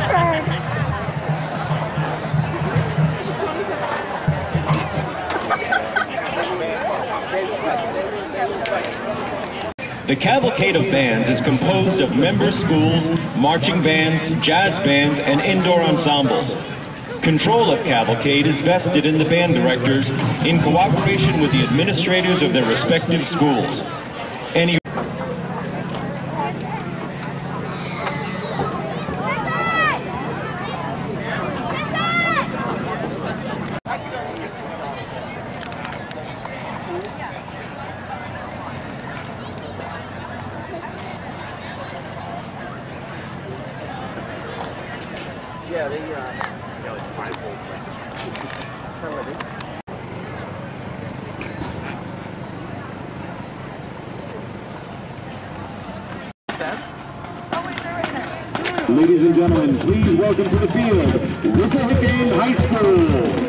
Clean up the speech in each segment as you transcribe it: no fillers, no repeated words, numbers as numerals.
The Cavalcade of Bands is composed of member schools, marching bands, jazz bands, and indoor ensembles. Control of Cavalcade is vested in the band directors in cooperation with the administrators of their respective schools. Any Yeah, they, it's 5 holes versus 2. Ladies and gentlemen, please welcome to the field, Wissahickon High School.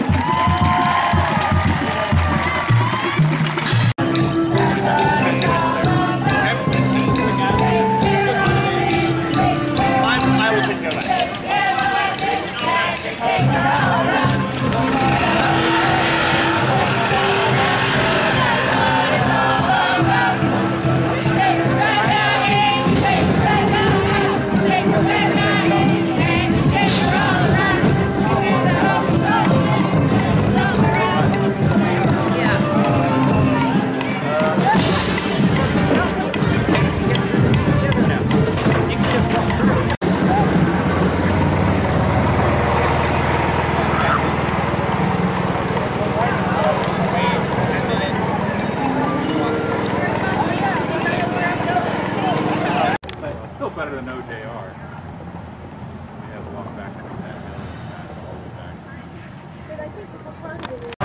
Better than OJR. We have a lot back from that. But I think the fun of it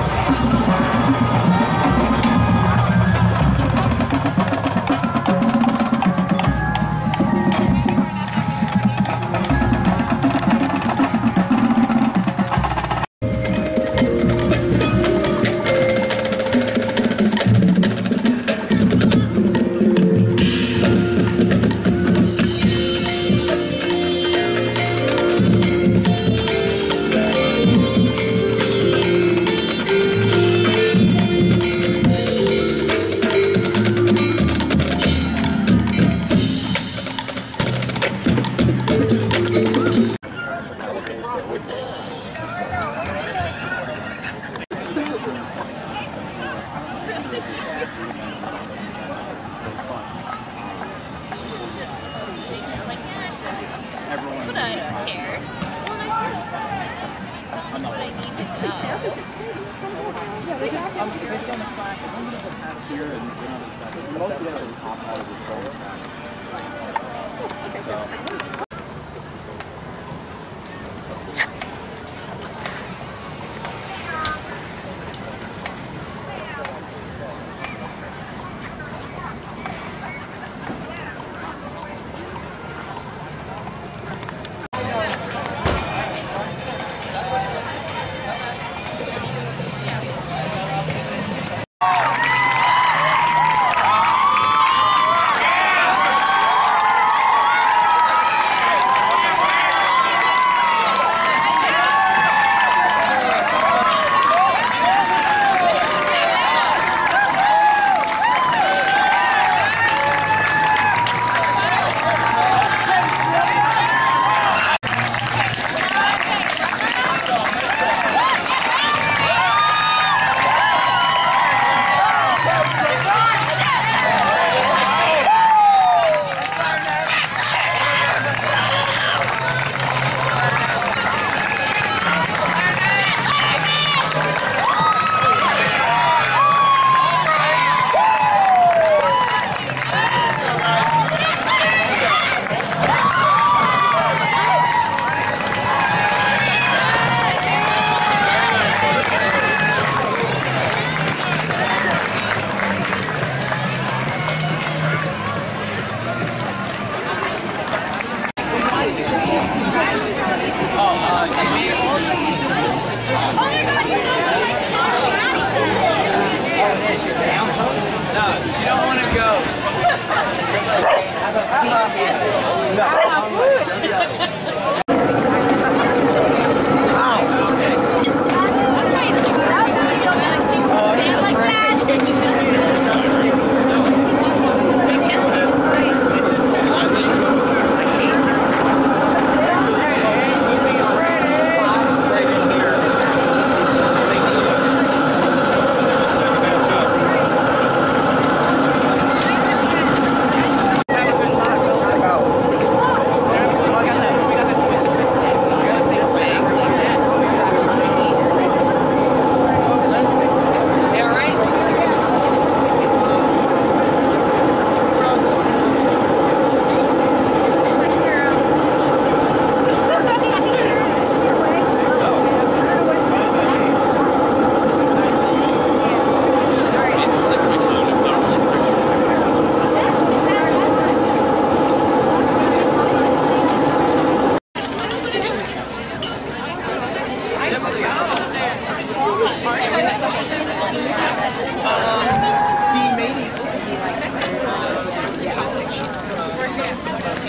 But I don't care. Well, I said that's what I need to know. Based on the fact that one of the past here and most of them are top out of the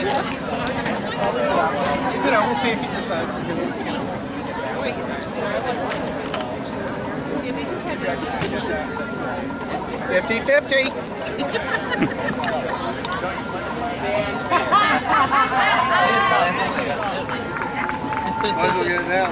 You know, we'll see if he decides to do it. 50-50. Might as well get it now.